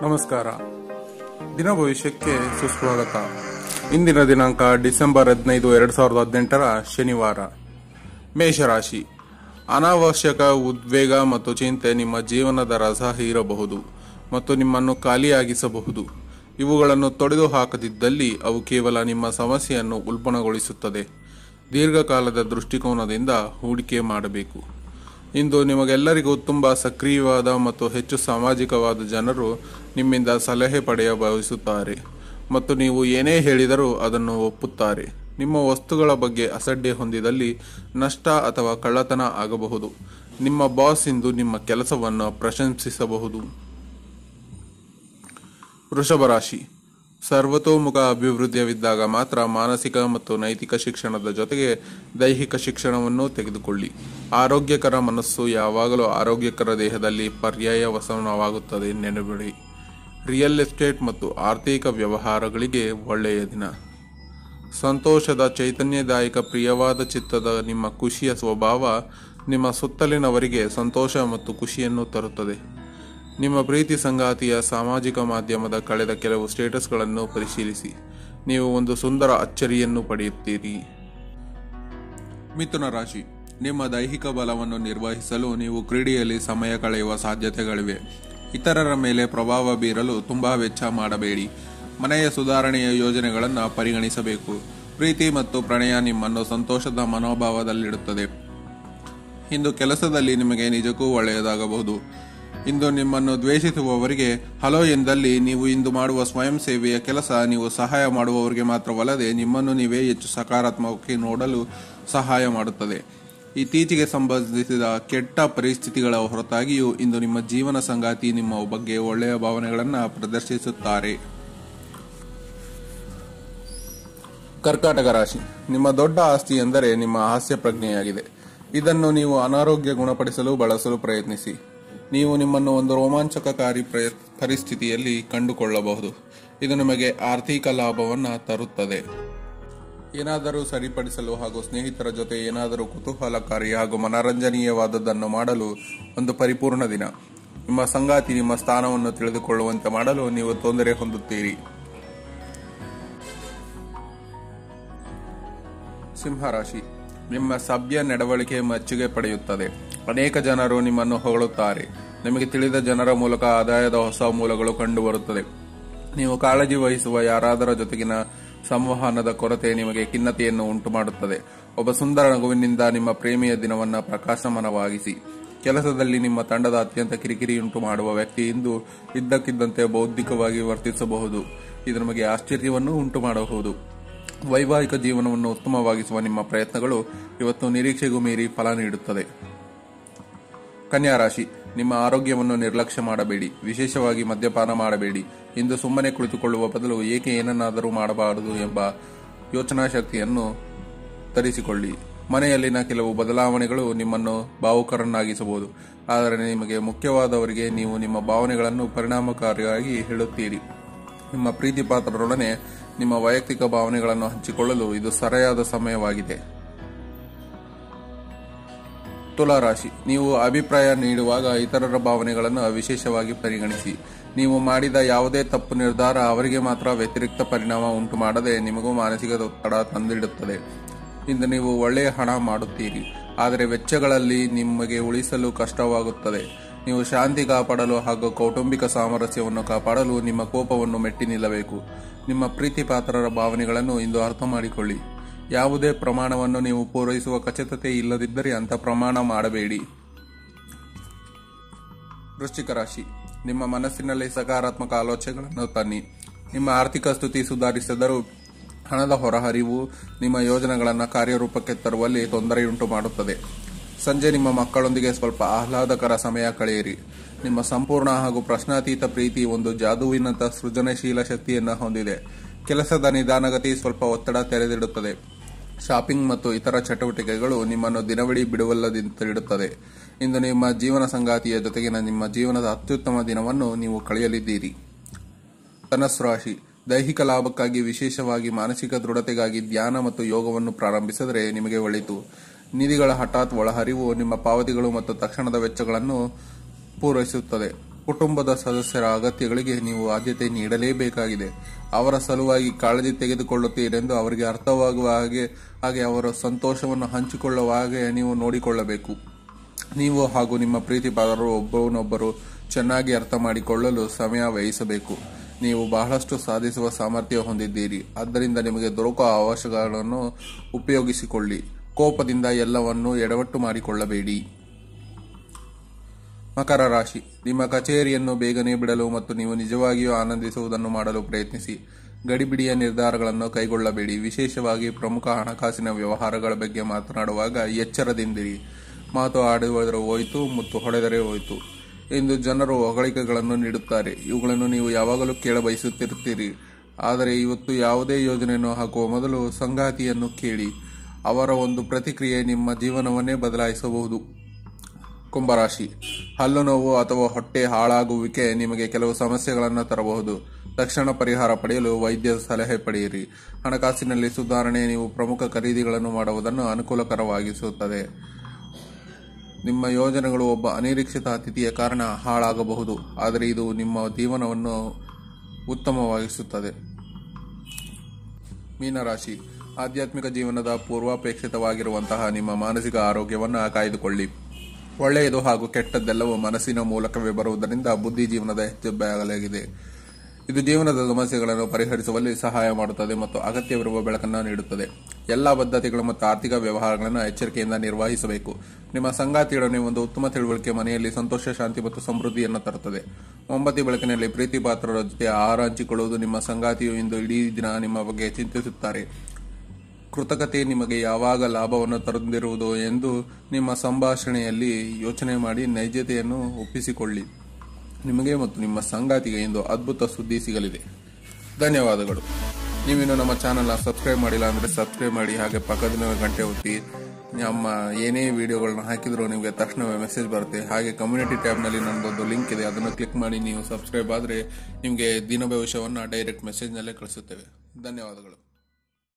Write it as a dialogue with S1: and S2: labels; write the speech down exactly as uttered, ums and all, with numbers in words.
S1: ನಮಸ್ಕಾರ. ದಿನ ಭವಿಷ್ಯಕ್ಕೆ ಸುಸ್ವಾಗತ. ಇಂದಿನ ದಿನಾಂಕ ಡಿಸೆಂಬರ್ ಹದಿನೈದು ಎರಡ್ ಸಾವಿರದ ಹದಿನೆಂಟರ ಶನಿವಾರ. ಮೇಷರಾಶಿ. ಅನಾವಶ್ಯಕ ಉದ್ವೇಗ ಮತ್ತು ಚಿಂತೆ ನಿಮ್ಮ ಜೀವನದ ರಸ ಹೀರಬಹುದು ಮತ್ತು ನಿಮ್ಮನ್ನು ಖಾಲಿಯಾಗಿಸಬಹುದು. ಇವುಗಳನ್ನು ತೊಡೆದು ಹಾಕದಿದ್ದಲ್ಲಿ ಅವು ಕೇವಲ ನಿಮ್ಮ ಸಮಸ್ಯೆಯನ್ನು ಉಲ್ಬಣಗೊಳಿಸುತ್ತದೆ. ದೀರ್ಘಕಾಲದ ದೃಷ್ಟಿಕೋನದಿಂದ ಹೂಡಿಕೆ ಮಾಡಬೇಕು. ಇಂದು ನಿಮಗೆಲ್ಲರಿಗೂ ತುಂಬ ಸಕ್ರಿಯವಾದ ಮತ್ತು ಹೆಚ್ಚು ಸಾಮಾಜಿಕವಾದ ಜನರು ನಿಮ್ಮಿಂದ ಸಲಹೆ ಪಡೆಯ ಬಯಸುತ್ತಾರೆ ಮತ್ತು ನೀವು ಏನೇ ಹೇಳಿದರೂ ಅದನ್ನು ಒಪ್ಪುತ್ತಾರೆ. ನಿಮ್ಮ ವಸ್ತುಗಳ ಬಗ್ಗೆ ಅಸಡ್ಡೆ ಹೊಂದಿದಲ್ಲಿ ನಷ್ಟ ಅಥವಾ ಕಳ್ಳತನ ಆಗಬಹುದು. ನಿಮ್ಮ ಬಾಸ್ ಇಂದು ನಿಮ್ಮ ಕೆಲಸವನ್ನು ಪ್ರಶಂಸಿಸಬಹುದು. ವೃಷಭ ರಾಶಿ. ಸರ್ವತೋಮುಖ ಅಭಿವೃದ್ಧಿಯವಿದ್ದಾಗ ಮಾತ್ರ ಮಾನಸಿಕ ಮತ್ತು ನೈತಿಕ ಶಿಕ್ಷಣದ ಜೊತೆಗೆ ದೈಹಿಕ ಶಿಕ್ಷಣವನ್ನು ತೆಗೆದುಕೊಳ್ಳಿ. ಆರೋಗ್ಯಕರ ಮನಸ್ಸು ಯಾವಾಗಲೂ ಆರೋಗ್ಯಕರ ದೇಹದಲ್ಲಿ ಪರ್ಯಾಯವಸನವಾಗುತ್ತದೆ ನೆನಪಿಡಿ. ರಿಯಲ್ ಎಸ್ಟೇಟ್ ಮತ್ತು ಆರ್ಥಿಕ ವ್ಯವಹಾರಗಳಿಗೆ ಒಳ್ಳೆಯ ದಿನ. ಸಂತೋಷದ ಚೈತನ್ಯದಾಯಕ ಪ್ರಿಯವಾದ ಚಿತ್ತದ ನಿಮ್ಮ ಖುಷಿಯ ಸ್ವಭಾವ ನಿಮ್ಮ ಸುತ್ತಲಿನವರಿಗೆ ಸಂತೋಷ ಮತ್ತು ಖುಷಿಯನ್ನು ತರುತ್ತದೆ. ನಿಮ್ಮ ಪ್ರೀತಿ ಸಂಗಾತಿಯ ಸಾಮಾಜಿಕ ಮಾಧ್ಯಮದ ಕಳೆದ ಕೆಲವು ಸ್ಟೇಟಸ್ಗಳನ್ನು ಪರಿಶೀಲಿಸಿ. ನೀವು ಒಂದು ಸುಂದರ ಅಚ್ಚರಿಯನ್ನು ಪಡೆಯುತ್ತೀರಿ. ಮಿಥುನ ರಾಶಿ. ನಿಮ್ಮ ದೈಹಿಕ ಬಲವನ್ನು ನಿರ್ವಹಿಸಲು ನೀವು ಕ್ರೀಡೆಯಲ್ಲಿ ಸಮಯ ಕಳೆಯುವ ಸಾಧ್ಯತೆಗಳಿವೆ. ಇತರರ ಮೇಲೆ ಪ್ರಭಾವ ಬೀರಲು ತುಂಬಾ ವೆಚ್ಚ ಮಾಡಬೇಡಿ. ಮನೆಯ ಸುಧಾರಣೆಯ ಯೋಜನೆಗಳನ್ನು ಪರಿಗಣಿಸಬೇಕು. ಪ್ರೀತಿ ಮತ್ತು ಪ್ರಣಯ ನಿಮ್ಮನ್ನು ಸಂತೋಷದ ಮನೋಭಾವದಲ್ಲಿಡುತ್ತದೆ. ಇಂದು ಕೆಲಸದಲ್ಲಿ ನಿಮಗೆ ನಿಜಕ್ಕೂ ಒಳ್ಳೆಯದಾಗಬಹುದು. ಇಂದು ನಿಮ್ಮನ್ನು ದ್ವೇಷಿಸುವವರಿಗೆ ಹಲೋ ಎಂದಲ್ಲಿ ನೀವು ಇಂದು ಮಾಡುವ ಸ್ವಯಂ ಸೇವೆಯ ಕೆಲಸ ನೀವು ಸಹಾಯ ಮಾಡುವವರಿಗೆ ಮಾತ್ರವಲ್ಲದೆ ನಿಮ್ಮನ್ನು ನೀವೇ ಹೆಚ್ಚು ಸಕಾರಾತ್ಮಕವಾಗಿ ನೋಡಲು ಸಹಾಯ ಮಾಡುತ್ತದೆ. ಇತ್ತೀಚೆಗೆ ಸಂಬಂಧಿಸಿದ ಕೆಟ್ಟ ಪರಿಸ್ಥಿತಿಗಳ ಹೊರತಾಗಿಯೂ ಇಂದು ನಿಮ್ಮ ಜೀವನ ಸಂಗಾತಿ ನಿಮ್ಮ ಬಗ್ಗೆ ಒಳ್ಳೆಯ ಭಾವನೆಗಳನ್ನು ಪ್ರದರ್ಶಿಸುತ್ತಾರೆ. ಕರ್ಕಾಟಕ ರಾಶಿ. ನಿಮ್ಮ ದೊಡ್ಡ ಆಸ್ತಿ ಎಂದರೆ ನಿಮ್ಮ ಹಾಸ್ಯ ಪ್ರಜ್ಞೆಯಾಗಿದೆ. ಇದನ್ನು ನೀವು ಅನಾರೋಗ್ಯ ಗುಣಪಡಿಸಲು ಬಳಸಲು ಪ್ರಯತ್ನಿಸಿ. ನೀವು ನಿಮ್ಮನ್ನು ಒಂದು ರೋಮಾಂಚಕಕಾರಿ ಪರಿಸ್ಥಿತಿಯಲ್ಲಿ ಕಂಡುಕೊಳ್ಳಬಹುದು. ಇದು ನಿಮಗೆ ಆರ್ಥಿಕ ಲಾಭವನ್ನು ತರುತ್ತದೆ. ಏನಾದರೂ ಸರಿಪಡಿಸಲು ಹಾಗೂ ಸ್ನೇಹಿತರ ಜೊತೆ ಏನಾದರೂ ಕುತೂಹಲಕಾರಿ ಹಾಗೂ ಮನರಂಜನೀಯವಾದದ್ದನ್ನು ಮಾಡಲು ಒಂದು ಪರಿಪೂರ್ಣ ದಿನ. ನಿಮ್ಮ ಸಂಗಾತಿ ನಿಮ್ಮ ಸ್ಥಾನವನ್ನು ತಿಳಿದುಕೊಳ್ಳುವಂತೆ ಮಾಡಲು ನೀವು ತೊಂದರೆ ಹೊಂದುತ್ತೀರಿ. ಸಿಂಹರಾಶಿ. ನಿಮ್ಮ ಸಭ್ಯ ನಡವಳಿಕೆ ಮೆಚ್ಚುಗೆ ಪಡೆಯುತ್ತದೆ. ಅನೇಕ ಜನರು ನಿಮ್ಮನ್ನು ಹೊಗಳುತ್ತಾರೆ. ನಿಮಗೆ ತಿಳಿದ ಜನರ ಮೂಲಕ ಆದಾಯದ ಹೊಸ ಮೂಲಗಳು ಕಂಡುಬರುತ್ತದೆ. ನೀವು ಕಾಳಜಿ ವಹಿಸುವ ಯಾರಾದರ ಜೊತೆಗಿನ ಸಂವಹನದ ಕೊರತೆ ನಿಮಗೆ ಖಿನ್ನತೆಯನ್ನು ಉಂಟು ಮಾಡುತ್ತದೆ. ಒಬ್ಬ ಸುಂದರ ನಗುವಿನಿಂದ ನಿಮ್ಮ ಪ್ರೇಮಿಯ ದಿನವನ್ನು ಪ್ರಕಾಶಮಾನವಾಗಿಸಿ. ಕೆಲಸದಲ್ಲಿ ನಿಮ್ಮ ತಂಡದ ಅತ್ಯಂತ ಕಿರಿಕಿರಿಯುಂಟು ಮಾಡುವ ವ್ಯಕ್ತಿ ಇಂದು ಇದ್ದಕ್ಕಿದ್ದಂತೆ ಬೌದ್ಧಿಕವಾಗಿ ವರ್ತಿಸಬಹುದು. ಇದು ನಿಮಗೆ ಆಶ್ಚರ್ಯವನ್ನು ಉಂಟು ಮಾಡಬಹುದು. ವೈವಾಹಿಕ ಜೀವನವನ್ನು ಉತ್ತಮವಾಗಿಸುವ ನಿಮ್ಮ ಪ್ರಯತ್ನಗಳು ಇವತ್ತು ನಿರೀಕ್ಷೆಗೂ ಮೀರಿ ಫಲ ನೀಡುತ್ತದೆ. ಕನ್ಯಾ ರಾಶಿ. ನಿಮ್ಮ ಆರೋಗ್ಯವನ್ನು ನಿರ್ಲಕ್ಷ್ಯ ಮಾಡಬೇಡಿ. ವಿಶೇಷವಾಗಿ ಮದ್ಯಪಾನ ಮಾಡಬೇಡಿ. ಇಂದು ಸುಮ್ಮನೆ ಕುಳಿತುಕೊಳ್ಳುವ ಬದಲು ಏಕೆ ಏನನ್ನಾದರೂ ಮಾಡಬಾರದು ಎಂಬ ಯೋಚನಾ ಶಕ್ತಿಯನ್ನು ತರಿಸಿಕೊಳ್ಳಿ. ಮನೆಯಲ್ಲಿನ ಕೆಲವು ಬದಲಾವಣೆಗಳು ನಿಮ್ಮನ್ನು ಭಾವುಕರನ್ನಾಗಿಸಬಹುದು. ಆದರೆ ನಿಮಗೆ ಮುಖ್ಯವಾದವರಿಗೆ ನೀವು ನಿಮ್ಮ ಭಾವನೆಗಳನ್ನು ಪರಿಣಾಮಕಾರಿಯಾಗಿ ಹೇಳುತ್ತೀರಿ. ನಿಮ್ಮ ಪ್ರೀತಿ ಪಾತ್ರರೊಡನೆ ನಿಮ್ಮ ವೈಯಕ್ತಿಕ ಭಾವನೆಗಳನ್ನು ಹಂಚಿಕೊಳ್ಳಲು ಇದು ಸರಿಯಾದ ಸಮಯವಾಗಿದೆ. ತುಲಾರಾಶಿ. ನೀವು ಅಭಿಪ್ರಾಯ ನೀಡುವಾಗ ಇತರರ ಭಾವನೆಗಳನ್ನು ವಿಶೇಷವಾಗಿ ಪರಿಗಣಿಸಿ. ನೀವು ಮಾಡಿದ ಯಾವುದೇ ತಪ್ಪು ನಿರ್ಧಾರ ಅವರಿಗೆ ಮಾತ್ರ ವ್ಯತಿರಿಕ್ತ ಪರಿಣಾಮ ಉಂಟು ಮಾಡದೆ ನಿಮಗೂ ಮಾನಸಿಕ ಒತ್ತಡ ತಂದಿಡುತ್ತದೆ. ಇಂದು ನೀವು ಒಳ್ಳೆಯ ಹಣ ಮಾಡುತ್ತೀರಿ, ಆದರೆ ವೆಚ್ಚಗಳಲ್ಲಿ ನಿಮಗೆ ಉಳಿಸಲು ಕಷ್ಟವಾಗುತ್ತದೆ. ನೀವು ಶಾಂತಿ ಕಾಪಾಡಲು ಹಾಗೂ ಕೌಟುಂಬಿಕ ಸಾಮರಸ್ಯವನ್ನು ಕಾಪಾಡಲು ನಿಮ್ಮ ಕೋಪವನ್ನು ಮೆಟ್ಟಿ ನಿಲ್ಲಬೇಕು. ನಿಮ್ಮ ಪ್ರೀತಿ ಪಾತ್ರರ ಭಾವನೆಗಳನ್ನು ಇಂದು ಅರ್ಥ ಮಾಡಿಕೊಳ್ಳಿ. ಯಾವುದೇ ಪ್ರಮಾಣವನ್ನು ನೀವು ಪೂರೈಸುವ ಖಚಿತತೆ ಇಲ್ಲದಿದ್ದರೆ ಅಂಥ ಪ್ರಮಾಣ ಮಾಡಬೇಡಿ. ವೃಶ್ಚಿಕ ರಾಶಿ. ನಿಮ್ಮ ಮನಸ್ಸಿನಲ್ಲಿ ಸಕಾರಾತ್ಮಕ ಆಲೋಚನೆಗಳನ್ನು ತನ್ನಿ. ನಿಮ್ಮ ಆರ್ಥಿಕ ಸ್ಥಿತಿ ಸುಧಾರಿಸಿದರೂ ಹಣದ ಹೊರಹರಿವು ನಿಮ್ಮ ಯೋಜನೆಗಳನ್ನು ಕಾರ್ಯರೂಪಕ್ಕೆ ತರುವಲ್ಲಿ ತೊಂದರೆಯುಂಟು ಮಾಡುತ್ತದೆ. ಸಂಜೆ ನಿಮ್ಮ ಮಕ್ಕಳೊಂದಿಗೆ ಸ್ವಲ್ಪ ಆಹ್ಲಾದಕರ ಸಮಯ ಕಳೆಯಿರಿ. ನಿಮ್ಮ ಸಂಪೂರ್ಣ ಹಾಗೂ ಪ್ರಶ್ನಾತೀತ ಪ್ರೀತಿ ಒಂದು ಜಾದುವಿನಂಥ ಸೃಜನಶೀಲ ಶಕ್ತಿಯನ್ನು ಹೊಂದಿದೆ. ಕೆಲಸದ ನಿಧಾನಗತಿ ಸ್ವಲ್ಪ ಒತ್ತಡ ತೆರೆದಿಡುತ್ತದೆ. ಶಾಪಿಂಗ್ ಮತ್ತು ಇತರ ಚಟುವಟಿಕೆಗಳು ನಿಮ್ಮನ್ನು ದಿನವಿಡೀ ಬಿಡುವಲ್ಲದಿಡುತ್ತದೆ. ಇಂದು ನಿಮ್ಮ ಜೀವನ ಸಂಗಾತಿಯ ಜೊತೆಗಿನ ನಿಮ್ಮ ಜೀವನದ ಅತ್ಯುತ್ತಮ ದಿನವನ್ನು ನೀವು ಕಳೆಯಲಿದ್ದೀರಿ. ಧನಸ್ಸು ರಾಶಿ. ದೈಹಿಕ ಲಾಭಕ್ಕಾಗಿ ವಿಶೇಷವಾಗಿ ಮಾನಸಿಕ ದೃಢತೆಗಾಗಿ ಧ್ಯಾನ ಮತ್ತು ಯೋಗವನ್ನು ಪ್ರಾರಂಭಿಸಿದರೆ ನಿಮಗೆ ಒಳಿತು. ನಿಧಿಗಳ ಹಠಾತ್ ಒಳಹರಿವು ನಿಮ್ಮ ಪಾವತಿಗಳು ಮತ್ತು ತಕ್ಷಣದ ವೆಚ್ಚಗಳನ್ನು ಪೂರೈಸುತ್ತದೆ. ಕುಟುಂಬದ ಸದಸ್ಯರ ಅಗತ್ಯಗಳಿಗೆ ನೀವು ಆದ್ಯತೆ ನೀಡಲೇಬೇಕಾಗಿದೆ. ಅವರ ಸಲುವಾಗಿ ಕಾಳಜಿ ತೆಗೆದುಕೊಳ್ಳುತ್ತೀರೆಂದು ಅವರಿಗೆ ಅರ್ಥವಾಗುವ ಹಾಗೆ ಹಾಗೆ ಅವರ ಸಂತೋಷವನ್ನು ಹಂಚಿಕೊಳ್ಳುವ ಹಾಗೆ ನೀವು ನೋಡಿಕೊಳ್ಳಬೇಕು. ನೀವು ಹಾಗೂ ನಿಮ್ಮ ಪ್ರೀತಿಪಾತ್ರರು ಒಬ್ಬರನ್ನೊಬ್ಬರು ಚೆನ್ನಾಗಿ ಅರ್ಥ ಮಾಡಿಕೊಳ್ಳಲು ಸಮಯ ವ್ಯಯಿಸಬೇಕು. ನೀವು ಬಹಳಷ್ಟು ಸಾಧಿಸುವ ಸಾಮರ್ಥ್ಯ ಹೊಂದಿದ್ದೀರಿ. ಆದ್ದರಿಂದ ನಿಮಗೆ ದೊರಕುವ ಅವಕಾಶಗಳನ್ನು ಉಪಯೋಗಿಸಿಕೊಳ್ಳಿ. ಕೋಪದಿಂದ ಎಲ್ಲವನ್ನೂ ಎಡವಟ್ಟು ಮಾಡಿಕೊಳ್ಳಬೇಡಿ. ಮಕರ ರಾಶಿ, ನಿಮ್ಮ ಕಚೇರಿಯನ್ನು ಬೇಗನೆ ಬಿಡಲು ಮತ್ತು ನೀವು ನಿಜವಾಗಿಯೂ ಆನಂದಿಸುವುದನ್ನು ಮಾಡಲು ಪ್ರಯತ್ನಿಸಿ. ಗಡಿಬಿಡಿಯ ನಿರ್ಧಾರಗಳನ್ನು ಕೈಗೊಳ್ಳಬೇಡಿ. ವಿಶೇಷವಾಗಿ ಪ್ರಮುಖ ಹಣಕಾಸಿನ ವ್ಯವಹಾರಗಳ ಬಗ್ಗೆ ಮಾತನಾಡುವಾಗ ಎಚ್ಚರದಿಂದಿರಿ. ಮಾತು ಆಡುವುದರ ಹೋಯಿತು ಮತ್ತು ಹೊಡೆದರೆ ಹೋಯಿತು ಎಂದು ಜನರು ಹೊಗಳಿಕೆಗಳನ್ನು ನೀಡುತ್ತಾರೆ. ಇವುಗಳನ್ನು ನೀವು ಯಾವಾಗಲೂ ಕೇಳಬಯಸುತ್ತಿರುತ್ತೀರಿ. ಆದರೆ ಇವತ್ತು ಯಾವುದೇ ಯೋಜನೆಯನ್ನು ಹಾಕುವ ಮೊದಲು ಸಂಗಾತಿಯನ್ನು ಕೇಳಿ. ಅವರ ಒಂದು ಪ್ರತಿಕ್ರಿಯೆ ನಿಮ್ಮ ಜೀವನವನ್ನೇ ಬದಲಾಯಿಸಬಹುದು. ಕುಂಭರಾಶಿ, ಹಲ್ಲು ನೋವು ಅಥವಾ ಹೊಟ್ಟೆ ಹಾಳಾಗುವಿಕೆ ನಿಮಗೆ ಕೆಲವು ಸಮಸ್ಯೆಗಳನ್ನು ತರಬಹುದು. ತಕ್ಷಣ ಪರಿಹಾರ ಪಡೆಯಲು ವೈದ್ಯರ ಸಲಹೆ ಪಡೆಯಿರಿ. ಹಣಕಾಸಿನಲ್ಲಿ ಸುಧಾರಣೆ ನೀವು ಪ್ರಮುಖ ಖರೀದಿಗಳನ್ನು ಮಾಡುವುದನ್ನು ಅನುಕೂಲಕರವಾಗಿಸುತ್ತದೆ. ನಿಮ್ಮ ಯೋಜನೆಗಳು ಒಬ್ಬ ಅನಿರೀಕ್ಷಿತ ಅತಿಥಿಯ ಕಾರಣ ಹಾಳಾಗಬಹುದು, ಆದರೆ ಇದು ನಿಮ್ಮ ಜೀವನವನ್ನು ಉತ್ತಮವಾಗಿಸುತ್ತದೆ. ಮೀನರಾಶಿ, ಆಧ್ಯಾತ್ಮಿಕ ಜೀವನದ ಪೂರ್ವಾಪೇಕ್ಷಿತವಾಗಿರುವಂತಹ ನಿಮ್ಮ ಮಾನಸಿಕ ಆರೋಗ್ಯವನ್ನು ಕಾಯ್ದುಕೊಳ್ಳಿ. ಒಳ್ಳೆಯದು ಹಾಗೂ ಕೆಟ್ಟದ್ದೆಲ್ಲವೂ ಮನಸ್ಸಿನ ಮೂಲಕವೇ ಬರುವುದರಿಂದ ಬುದ್ಧಿ ಜೀವನದ ಹೆಜ್ಜೆಯಾಗಲಾಗಿದೆ. ಇದು ಜೀವನದ ಸಮಸ್ಯೆಗಳನ್ನು ಪರಿಹರಿಸುವಲ್ಲಿ ಸಹಾಯ ಮಾಡುತ್ತದೆ ಮತ್ತು ಅಗತ್ಯವಿರುವ ಬೆಳಕನ್ನು ನೀಡುತ್ತದೆ. ಎಲ್ಲಾ ಬದ್ಧತೆಗಳು ಮತ್ತು ಆರ್ಥಿಕ ವ್ಯವಹಾರಗಳನ್ನು ಎಚ್ಚರಿಕೆಯಿಂದ ನಿರ್ವಹಿಸಬೇಕು. ನಿಮ್ಮ ಸಂಗಾತಿಯೊಡನೆ ಒಂದು ಉತ್ತಮ ತಿಳುವಳಿಕೆ ಮನೆಯಲ್ಲಿ ಸಂತೋಷ, ಶಾಂತಿ ಮತ್ತು ಸಮೃದ್ಧಿಯನ್ನು ತರುತ್ತದೆ. ಮೊಂಬತ್ತಿ ಬೆಳಕಿನಲ್ಲಿ ಪ್ರೀತಿ ಪಾತ್ರರ ಜೊತೆ ಆಹಾರ ಹಂಚಿಕೊಳ್ಳುವುದು. ನಿಮ್ಮ ಸಂಗಾತಿಯು ಇಂದು ಇಡೀ ದಿನ ನಿಮ್ಮ ಬಗ್ಗೆ ಚಿಂತಿಸುತ್ತಾರೆ. ಕೃತಕತೆ ನಿಮಗೆ ಯಾವಾಗ ಲಾಭವನ್ನು ತಂದಿರುವುದು ಎಂದು ನಿಮ್ಮ ಸಂಭಾಷಣೆಯಲ್ಲಿ ಯೋಚನೆ ಮಾಡಿ ನೈಜತೆಯನ್ನು ಒಪ್ಪಿಸಿಕೊಳ್ಳಿ. ನಿಮಗೆ ಮತ್ತು ನಿಮ್ಮ ಸಂಗಾತಿಗೆ ಇಂದು ಅದ್ಭುತ ಸುದ್ದಿ ಸಿಗಲಿದೆ. ಧನ್ಯವಾದಗಳು. ನೀವಿನ್ನು ನಮ್ಮ ಚಾನಲ್ನ ಸಬ್ಸ್ಕ್ರೈಬ್ ಮಾಡಿಲ್ಲ ಅಂದರೆ ಸಬ್ಸ್ಕ್ರೈಬ್ ಮಾಡಿ, ಹಾಗೆ ಪಕ್ಕದ ಗಂಟೆ ಒತ್ತಿ. ನಮ್ಮ ಏನೇ ವಿಡಿಯೋಗಳನ್ನ ಹಾಕಿದ್ರು ನಿಮಗೆ ತಕ್ಷಣವೇ ಮೆಸೇಜ್ ಬರುತ್ತೆ. ಹಾಗೆ ಕಮ್ಯುನಿಟಿ ಟ್ಯಾಬ್ನಲ್ಲಿ ನನ್ನದೊಂದು ಲಿಂಕ್ ಇದೆ, ಅದನ್ನು ಕ್ಲಿಕ್ ಮಾಡಿ ನೀವು ಸಬ್ಸ್ಕ್ರೈಬ್ ಆದರೆ ನಿಮಗೆ ದಿನ ಭವಿಷ್ಯವನ್ನು ಡೈರೆಕ್ಟ್ ಮೆಸೇಜ್ನಲ್ಲೇ ಕಳಿಸುತ್ತೇವೆ. ಧನ್ಯವಾದಗಳು.